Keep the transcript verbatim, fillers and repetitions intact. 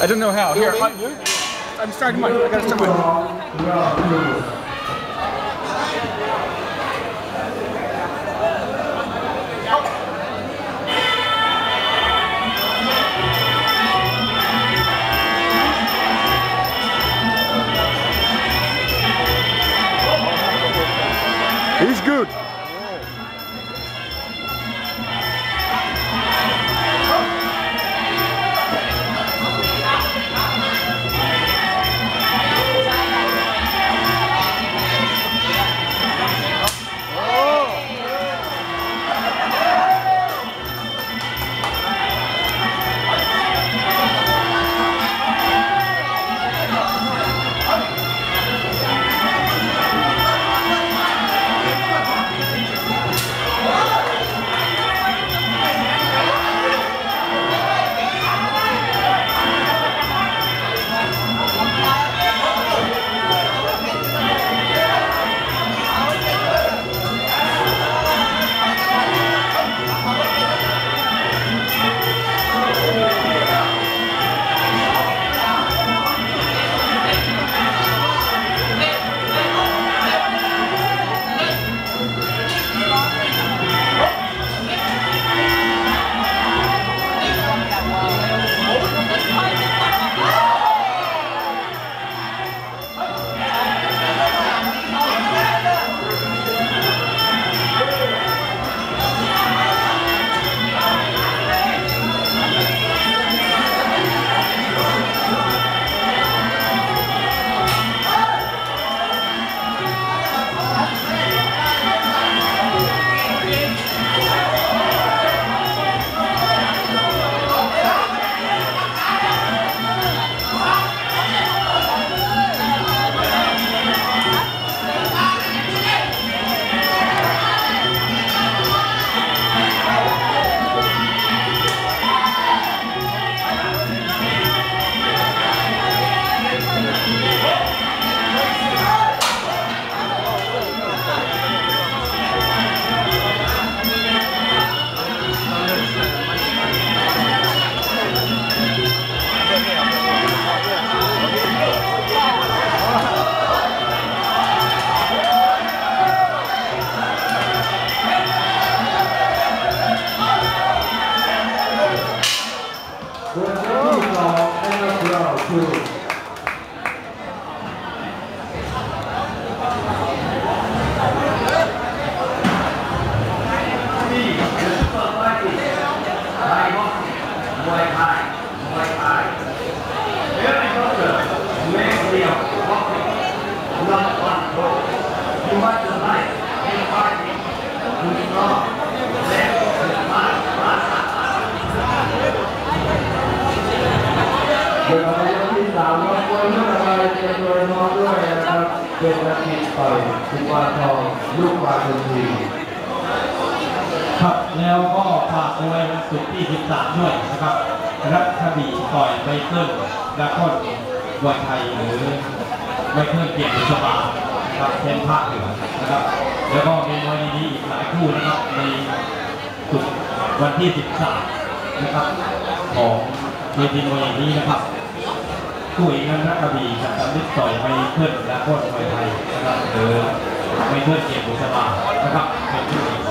I don't know how. Here, I, I'm starting mine. I gotta start mine. He's good. เป็นนักเตะต่อยสุวรรณทองลูกวาดนตรีครับแล้วก็ฝากเอาไว้วันศุกร์ที่สิบสามด้วยนะครับรัฐบีต่อยไมเคิลและคนวันไทยหรือไมเคิลเกียรติสบาครับเป็นภาคเหนือนะครับแล้วก็มีมวยดีๆอีกหลายคู่นะครับในศุกร์วันที่สิบสามนะครับของเวทีมวยนี้นะครับคู่เอกนั้นนักกระบี่กับสมิทต่อยไมเคิลและคนมวยไทยนะครับหรือไมเคิลเกียรติสบานะครับเป็นคู่